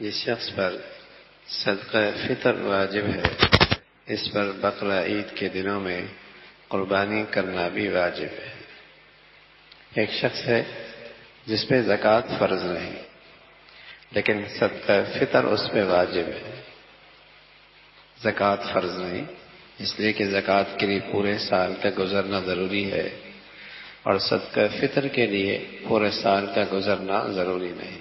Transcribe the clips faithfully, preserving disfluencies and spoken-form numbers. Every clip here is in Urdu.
جس شخص پر صدقہ فطر واجب ہے اس پر بقرہ عید کے دنوں میں قربانی کرنا بھی واجب ہے۔ ایک شخص ہے جس پہ زکوٰۃ فرض نہیں لیکن صدقہ فطر اس پہ واجب ہے۔ زکوٰۃ فرض نہیں اس لیے کہ زکوٰۃ کے لیے پورے سال کا گزرنا ضروری ہے اور صدقہ فطر کے لیے پورے سال کا گزرنا ضروری نہیں۔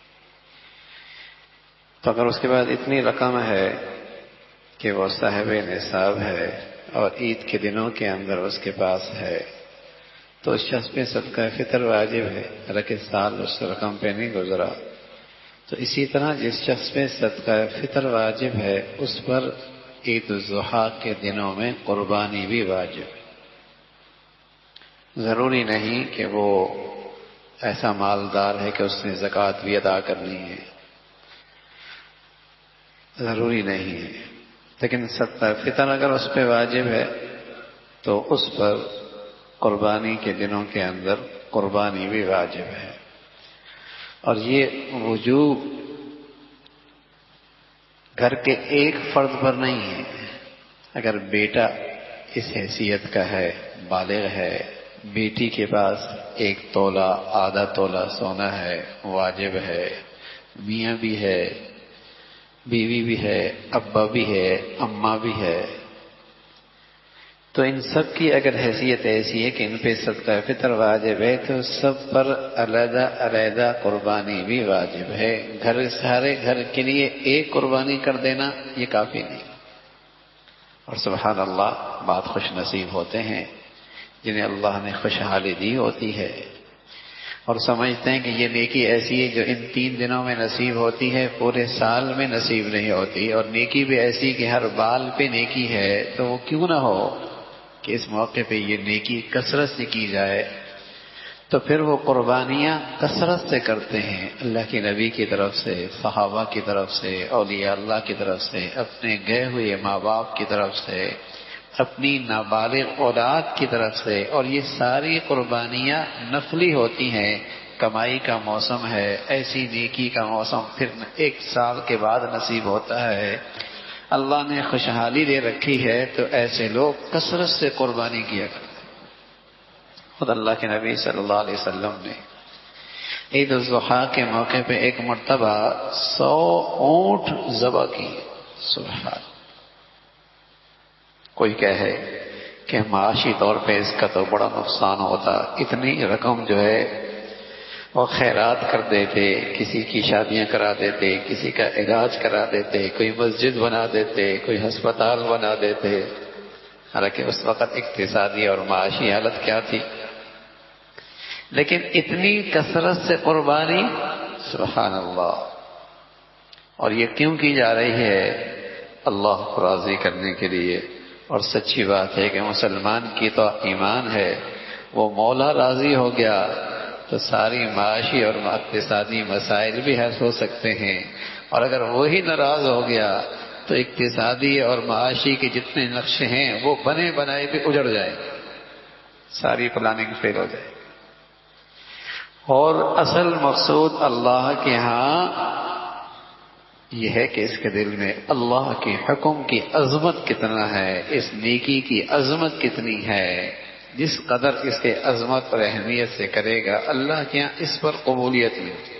تو اگر اس کے بعد اتنی رقم ہے کہ وہ صاحب نصاب ہے اور عید کے دنوں کے اندر اس کے پاس ہے تو اس شخص پہ صدقہ فطر واجب ہے، حالانکہ سال اس رقم پہ نہیں گزرا۔ تو اسی طرح جس شخص پہ صدقہ فطر واجب ہے اس پر عید الاضحیٰ کے دنوں میں قربانی بھی واجب ہے۔ ضروری نہیں کہ وہ ایسا مالدار ہے کہ اس نے زکوٰۃ بھی ادا کرنی ہے، ضروری نہیں ہے، لیکن صدقہ فطر اگر اس پہ واجب ہے تو اس پر قربانی کے دنوں کے اندر قربانی بھی واجب ہے۔ اور یہ وجوب گھر کے ایک فرد پر نہیں ہے۔ اگر بیٹا اس حیثیت کا ہے، بالغ ہے، بیٹی کے پاس ایک تولہ آدھا تولہ سونا ہے، واجب ہے، میاں بھی ہے، بیوی بھی ہے، ابا بھی ہے، اماں بھی ہے، تو ان سب کی اگر حیثیت ایسی ہے کہ ان پہ صدقہ فطر واجب ہے تو سب پر علیحدہ علیحدہ قربانی بھی واجب ہے۔ گھر سارے گھر کے لیے ایک قربانی کر دینا یہ کافی نہیں۔ اور سبحان اللہ، بات خوش نصیب ہوتے ہیں جنہیں اللہ نے خوشحالی دی ہوتی ہے اور سمجھتے ہیں کہ یہ نیکی ایسی ہے جو ان تین دنوں میں نصیب ہوتی ہے، پورے سال میں نصیب نہیں ہوتی، اور نیکی بھی ایسی کہ ہر بال پہ نیکی ہے، تو وہ کیوں نہ ہو کہ اس موقع پہ یہ نیکی کثرت سے کی جائے۔ تو پھر وہ قربانیاں کثرت سے کرتے ہیں، اللہ کے نبی کی طرف سے، صحابہ کی طرف سے، اولیاء اللہ کی طرف سے، اپنے گئے ہوئے ماں باپ کی طرف سے، اپنی نابالغ اولاد کی طرف سے، اور یہ ساری قربانیاں نفلی ہوتی ہیں۔ کمائی کا موسم ہے، ایسی نیکی کا موسم پھر ایک سال کے بعد نصیب ہوتا ہے، اللہ نے خوشحالی دے رکھی ہے، تو ایسے لوگ کثرت سے قربانی کیا کرتے ہیں۔ خود اللہ کے نبی صلی اللہ علیہ وسلم نے عید الاضحیٰ کے موقع پہ ایک مرتبہ سو اونٹ ذبح کی۔ سبحان، کوئی کہے کہ معاشی طور پہ اس کا تو بڑا نقصان ہوتا، اتنی رقم جو ہے وہ خیرات کر دیتے، کسی کی شادیاں کرا دیتے، کسی کا علاج کرا دیتے، کوئی مسجد بنا دیتے، کوئی ہسپتال بنا دیتے، حالانکہ اس وقت اقتصادی اور معاشی حالت کیا تھی، لیکن اتنی کثرت سے قربانی، سبحان اللہ۔ اور یہ کیوں کی جا رہی ہے؟ اللہ کو راضی کرنے کے لیے۔ اور سچی بات ہے کہ مسلمان کی تو ایمان ہے، وہ مولا راضی ہو گیا تو ساری معاشی اور اقتصادی مسائل بھی حل ہو سکتے ہیں، اور اگر وہی ناراض ہو گیا تو اقتصادی اور معاشی کے جتنے نقشے ہیں وہ بنے بنائے بھی اجڑ جائیں، ساری پلاننگ فیل ہو جائے۔ اور اصل مقصود اللہ کے ہاں یہ ہے کہ اس کے دل میں اللہ کے حکم کی عظمت کتنا ہے، اس نیکی کی عظمت کتنی ہے، جس قدر اس کے عظمت اور اہمیت سے کرے گا اللہ کے یہاں اس پر قبولیت ملتی ہے۔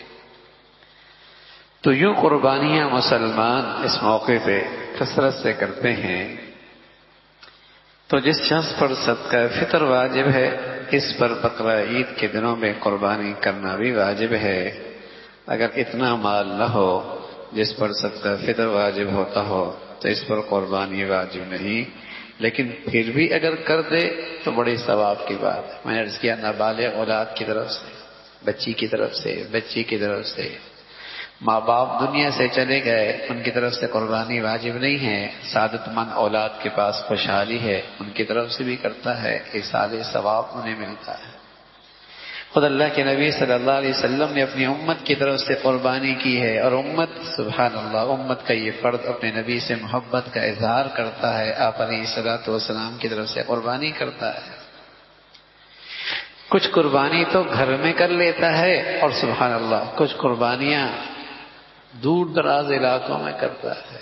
تو یوں قربانیاں مسلمان اس موقع پہ کثرت سے کرتے ہیں۔ تو جس شخص پر صدقہ فطر واجب ہے اس پر بقرہ عید کے دنوں میں قربانی کرنا بھی واجب ہے۔ اگر اتنا مال نہ ہو جس پر صدقہ فطر واجب ہوتا ہو تو اس پر قربانی واجب نہیں، لیکن پھر بھی اگر کر دے تو بڑی ثواب کی بات ہے۔ میں نے عرض کیا، نابالغ اولاد کی طرف سے، بچی کی طرف سے، بچی کی طرف سے، ماں باپ دنیا سے چلے گئے ان کی طرف سے قربانی واجب نہیں ہے، سعادت مند اولاد کے پاس خوشحالی ہے ان کی طرف سے بھی کرتا ہے، ایصال ثواب انہیں ملتا ہے۔ خود اللہ کے نبی صلی اللہ علیہ وسلم نے اپنی امت کی طرف سے قربانی کی ہے، اور امت، سبحان اللہ، امت کا یہ فرد اپنے نبی سے محبت کا اظہار کرتا ہے، آپ علیہ الصلوۃ والسلام کی طرف سے قربانی کرتا ہے۔ کچھ قربانی تو گھر میں کر لیتا ہے، اور سبحان اللہ کچھ قربانیاں دور دراز علاقوں میں کرتا ہے،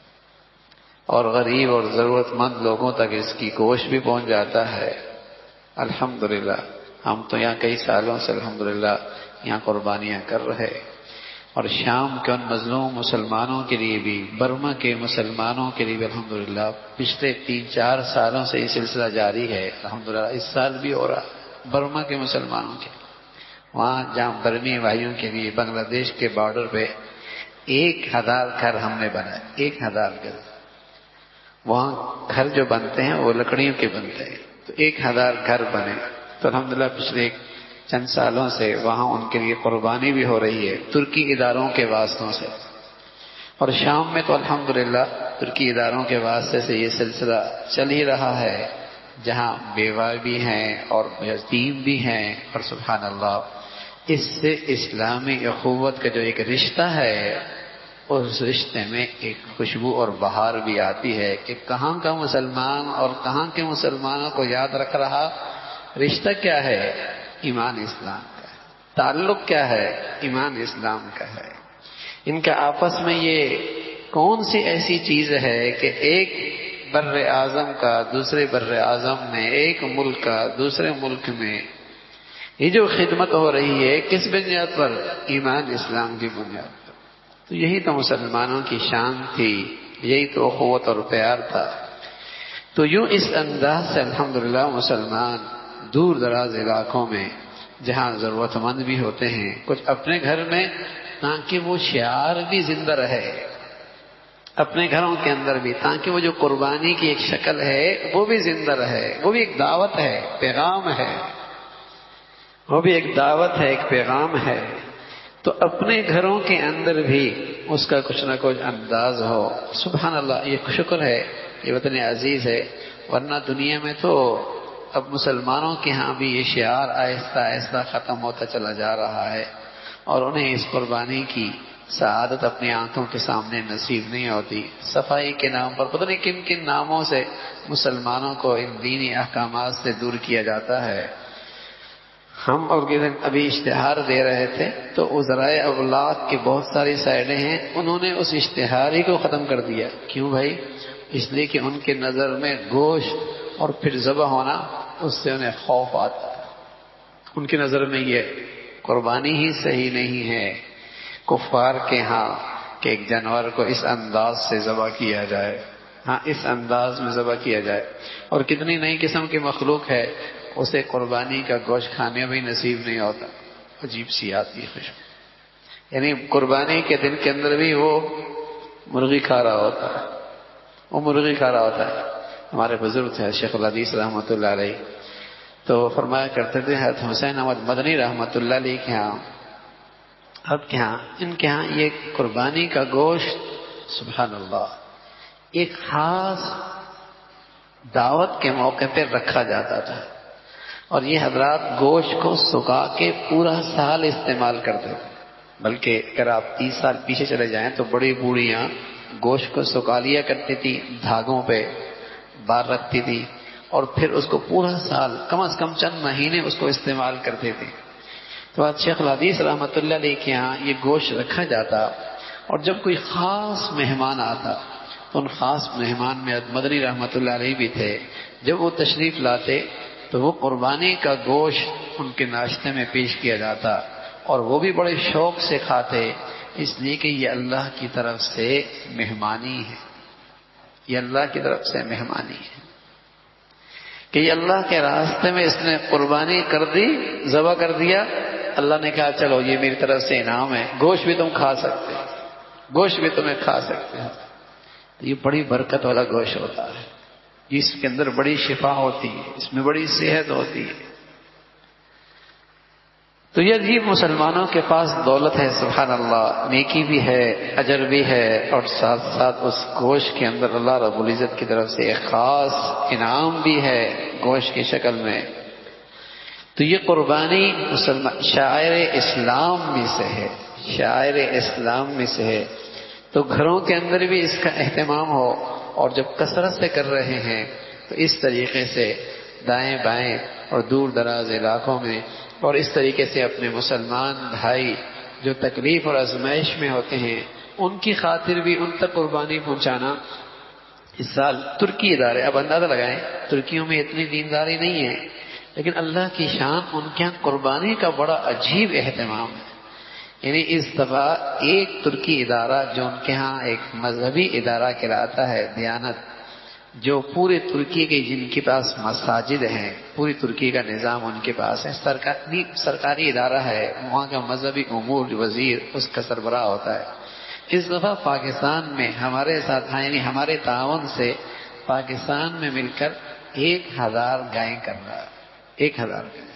اور غریب اور ضرورت مند لوگوں تک اس کی گوشت بھی پہنچ جاتا ہے۔ الحمدللہ ہم تو یہاں کئی سالوں سے الحمدللہ یہاں قربانیاں کر رہے، اور شام کے ان مظلوم مسلمانوں کے لیے بھی، برما کے مسلمانوں کے لیے بھی الحمدللہ پچھلے تین چار سالوں سے یہ سلسلہ جاری ہے۔ الحمدللہ اس سال بھی ہو رہا، برما کے مسلمانوں کے وہاں جہاں برمی بھائیوں کے لیے بنگلہ دیش کے بارڈر پہ ایک ہزار گھر ہم نے بنائے، ایک ہزار گھر۔ وہاں گھر جو بنتے ہیں وہ لکڑیوں کے بنتے ہیں، تو ایک ہزار گھر بنے۔ تو الحمدللہ پچھلے چند سالوں سے وہاں ان کے لیے قربانی بھی ہو رہی ہے ترکی اداروں کے واسطوں سے، اور شام میں تو الحمدللہ ترکی اداروں کے واسطے سے یہ سلسلہ چل ہی رہا ہے، جہاں بیوہ بھی ہیں اور یتیم بھی ہیں، اور سبحان اللہ اس سے اسلامی اخوت کا جو ایک رشتہ ہے، اس رشتے میں ایک خوشبو اور بہار بھی آتی ہے کہ کہاں کا مسلمان اور کہاں کے مسلمانوں کو یاد رکھ رہا۔ رشتہ کیا ہے؟ ایمان اسلام کا ہے۔ تعلق کیا ہے؟ ایمان اسلام کا ہے۔ ان کا آپس میں یہ کون سی ایسی چیز ہے کہ ایک بر اعظم کا دوسرے بر اعظم میں، ایک ملک کا دوسرے ملک میں یہ جو خدمت ہو رہی ہے، کس بنیاد پر؟ ایمان اسلام کی بنیاد پر۔ تو یہی تو مسلمانوں کی شان تھی، یہی تو اخوت اور پیار تھا۔ تو یوں اس انداز سے الحمدللہ مسلمان دور دراز علاقوں میں جہاں ضرورت مند بھی ہوتے ہیں، کچھ اپنے گھر میں، تاکہ وہ شعار بھی زندہ رہے اپنے گھروں کے اندر بھی، تاکہ وہ جو قربانی کی ایک شکل ہے وہ بھی زندہ رہے، وہ بھی ایک دعوت ہے، پیغام ہے، وہ بھی ایک دعوت ہے، ایک پیغام ہے۔ تو اپنے گھروں کے اندر بھی اس کا کچھ نہ کچھ انداز ہو۔ سبحان اللہ، یہ شکر ہے، یہ وطن عزیز ہے، ورنہ دنیا میں تو اب مسلمانوں کے ہاں بھی یہ شعار آہستہ آہستہ ختم ہوتا چلا جا رہا ہے، اور انہیں اس قربانی کی سعادت اپنی آنکھوں کے سامنے نصیب نہیں ہوتی۔ صفائی کے نام پر پتہ نہیں کن کن ناموں سے مسلمانوں کو ان دینی احکامات سے دور کیا جاتا ہے۔ ہم اور ابھی اشتہار دے رہے تھے تو وزرائے ابلاغ کی بہت ساری سائڈیں ہیں، انہوں نے اس اشتہار ہی کو ختم کر دیا۔ کیوں بھائی؟ اس لیے کہ ان کے نظر میں گوشت اور پھر ذبح ہونا، اس سے انہیں خوف آتا ہے۔ ان کی نظر میں یہ قربانی ہی صحیح نہیں ہے کفار کے ہاں کہ ایک جانور کو اس انداز سے ذبح کیا جائے، ہاں اس انداز میں ذبح کیا جائے۔ اور کتنی نئی قسم کی مخلوق ہے، اسے قربانی کا گوشت کھانے بھی نصیب نہیں ہوتا، عجیب سی آتی ہے خوشبو، یعنی قربانی کے دن کے اندر بھی وہ مرغی کھا رہا ہوتا ہے، وہ مرغی کھا رہا ہوتا ہے۔ ہمارے بزرگ تھے شیخ الحدیث رحمۃ اللہ علیہ، تو فرمایا کرتے تھے حضرت حسین احمد مدنی رحمۃ اللہ علیہ کے ہاں، اب کے ہاں ان کے ہاں یہ قربانی کا گوشت سبحان اللہ ایک خاص دعوت کے موقع پہ رکھا جاتا تھا، اور یہ حضرات گوشت کو سکھا کے پورا سال استعمال کرتے تھے۔ بلکہ اگر آپ تیس سال پیچھے چلے جائیں تو بڑی بوڑھیاں گوشت کو سکھا لیا کرتی تھی، دھاگوں پہ بار رکھتی تھی، اور پھر اس کو پورا سال کم از کم چند مہینے اس کو استعمال کرتے تھے۔ تو آج شیخ الحدیث رحمۃ اللہ علیہ کے یہاں یہ گوشت رکھا جاتا، اور جب کوئی خاص مہمان آتا تو ان خاص مہمان میں مدنی رحمۃ اللہ علیہ بھی تھے، جب وہ تشریف لاتے تو وہ قربانی کا گوشت ان کے ناشتے میں پیش کیا جاتا، اور وہ بھی بڑے شوق سے کھاتے، اس لیے کہ یہ اللہ کی طرف سے مہمانی ہے، یہ اللہ کی طرف سے مہمانی ہے کہ یہ اللہ کے راستے میں اس نے قربانی کر دی، ذبح کر دیا، اللہ نے کہا چلو یہ میری طرف سے انعام ہے، گوشت بھی تم کھا سکتے ہو، گوشت بھی تمہیں کھا سکتے ہو۔ تو یہ بڑی برکت والا گوشت ہوتا ہے، جس کے اندر بڑی شفا ہوتی ہے، اس میں بڑی صحت ہوتی ہے۔ تو یہ عجیب مسلمانوں کے پاس دولت ہے، سبحان اللہ، نیکی بھی ہے، اجر بھی ہے، اور ساتھ ساتھ اس گوشت کے اندر اللہ رب العزت کی طرف سے ایک خاص انعام بھی ہے گوشت کی شکل میں۔ تو یہ قربانی مسلمان شاعر اسلام میں سے ہے، شاعر اسلام میں سے ہے۔ تو گھروں کے اندر بھی اس کا اہتمام ہو، اور جب کثرت سے کر رہے ہیں تو اس طریقے سے دائیں بائیں اور دور دراز علاقوں میں، اور اس طریقے سے اپنے مسلمان بھائی جو تکلیف اور آزمائش میں ہوتے ہیں ان کی خاطر بھی ان تک قربانی پہنچانا. اس سال ترکی ادارے، اب اندازہ لگائیں ترکیوں میں اتنی دینداری نہیں ہے، لیکن اللہ کی شان ان کے یہاں قربانی کا بڑا عجیب اہتمام ہے. یعنی اس دفعہ ایک ترکی ادارہ جو ان کے ہاں ایک مذہبی ادارہ کہلاتا ہے دیانت، جو پورے ترکی کے جن کے پاس مساجد ہیں، پوری ترکی کا نظام ان کے پاس ہے، سرکاری سرکاری ادارہ ہے، وہاں کا مذہبی امور وزیر اس کا سربراہ ہوتا ہے. اس دفعہ پاکستان میں ہمارے ساتھ یعنی ہمارے تعاون سے پاکستان میں مل کر ایک ہزار گائیں کر رہا ہے. ایک ہزار گائیں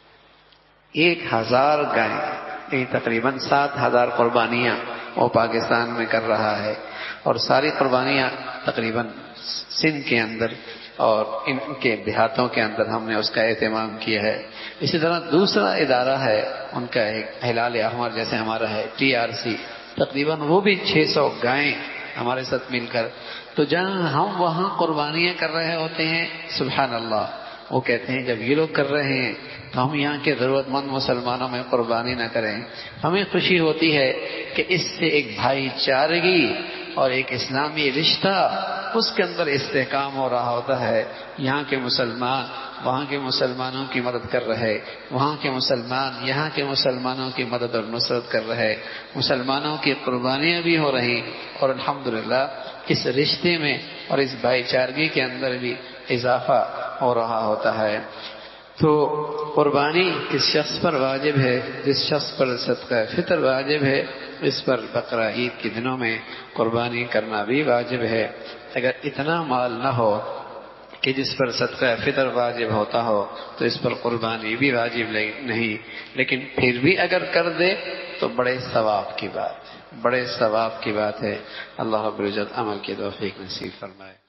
ایک ہزار گائیں یعنی تقریباً سات ہزار قربانیاں وہ پاکستان میں کر رہا ہے. اور ساری قربانیاں تقریباً سندھ کے اندر اور ان کے دیہاتوں کے اندر ہم نے اس کا اہتمام کیا ہے. اسی طرح دوسرا ادارہ ہے ان کا ایک ہلال احمر جیسے ہمارا ہے ٹی آر سی، تقریباً وہ بھی چھ سو گائیں ہمارے ساتھ مل کر. تو جہاں ہم وہاں قربانیاں کر رہے ہوتے ہیں، سبحان اللہ، وہ کہتے ہیں جب یہ لوگ کر رہے ہیں تو ہم یہاں کے ضرورت مند مسلمانوں میں قربانی نہ کریں. ہمیں خوشی ہوتی ہے کہ اس سے ایک بھائی چارگی اور ایک اسلامی رشتہ اس کے اندر استحکام ہو رہا ہوتا ہے. یہاں کے مسلمان وہاں کے مسلمانوں کی مدد کر رہے، وہاں کے مسلمان یہاں کے مسلمانوں کی مدد اور نصرت کر رہے، مسلمانوں کی قربانیاں بھی ہو رہی، اور الحمدللہ اس رشتے میں اور اس بھائی چارگی کے اندر بھی اضافہ ہو رہا ہوتا ہے. تو قربانی کس شخص پر واجب ہے؟ جس شخص پر صدقہ فطر واجب ہے اس پر بقرہ عید کے دنوں میں قربانی کرنا بھی واجب ہے. اگر اتنا مال نہ ہو کہ جس پر صدقہ فطر واجب ہوتا ہو تو اس پر قربانی بھی واجب نہیں، لیکن پھر بھی اگر کر دے تو بڑے ثواب کی بات بڑے ثواب کی بات ہے. اللہ رب العزت عمل کی توفیق نصیب فرمائے.